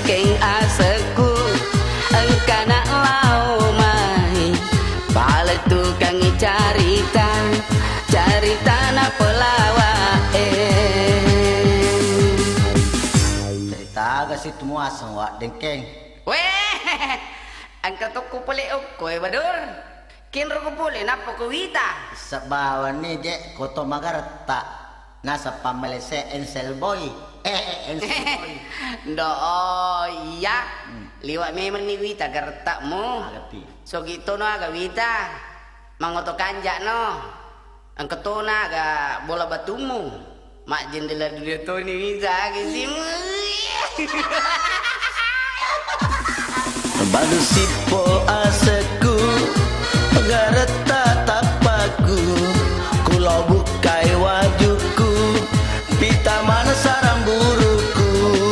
dengking aseku engkana lau mai balik tukang carita na pelawa cerita agak situ muasang wak dengkeng weh angkat aku pelik kowe badur kin ro kupule napa ko wita sabawan ni je koto magarta nasa pamelese ensel boy ensel boy do iya liwat memang ni wita garta mo so gitu no aga wita mangoto kanjak no ang katona aga bola batumu mak jendela dia to ni wita kisimu baru sipo aseku garta tapaku kulo bukai wajuku pita mana sarang buruku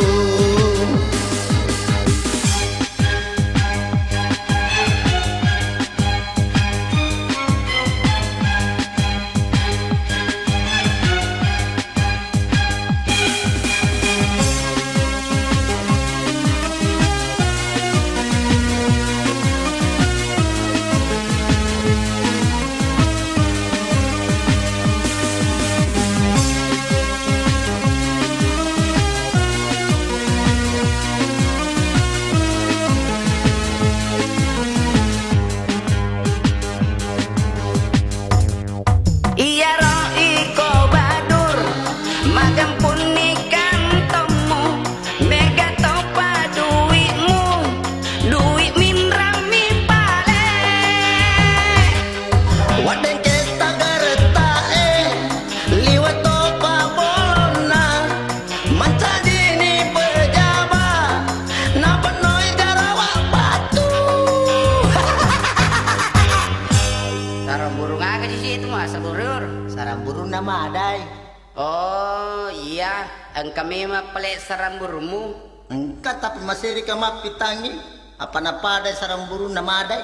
sarang burung nama adai. Oh iya, engkau memang pelik sarang burungmu. Engkau tapi masih di kamar pitangi. Apa napa ada sarang burung nama adai?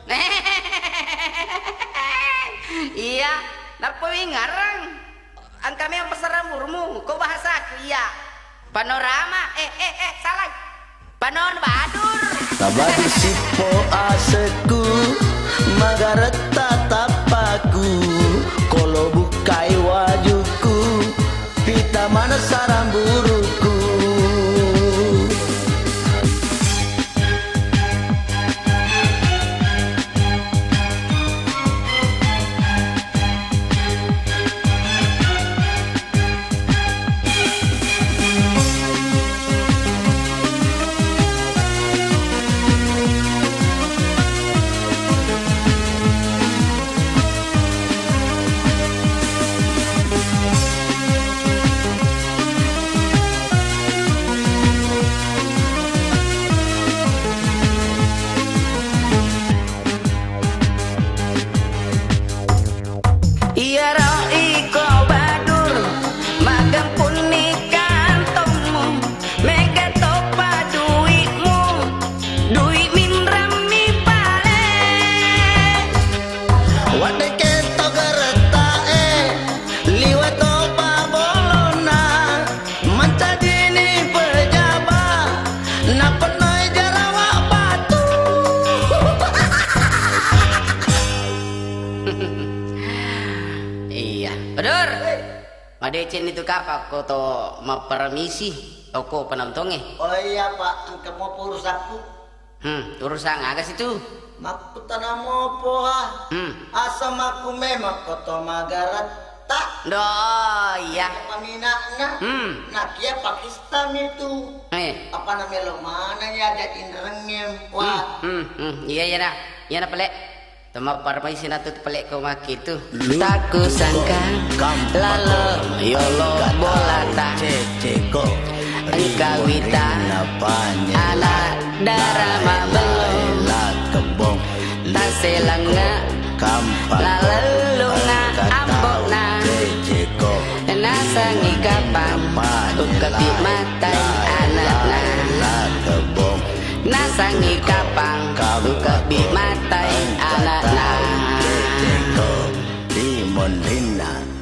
Iya, napa ngarang? Engkau memang sarang burungmu. Kau bahasa aku iya. Panorama, salah. Panon badur. Kabadi sipo aseku magareta tapaku kolo bukai wajuku pita mana sarang buruku Madecen itu kapak kau to mempermisi toko penontonnya. Oh iya pak, engkau mau urus aku? Urusan agas itu. Maku tanah mopo ha. Asam aku memang koto magarat tak. Do iya. Paminaknya. Nah kia Pakistan itu. Apa namanya lo mana ya ada indrengem wah. Iya ya dah. Ya dah pelek. Tama permisi na tut pelek kau maki tu. Tak kusangka lalu yolo bolata ceko engkau wita anak darah mabel kebong tak selanga lalu nga ambok na ceko nasangi kapang ukapi matai anak na kebong nasangi kapang ukapi matai anak na ceko timun hina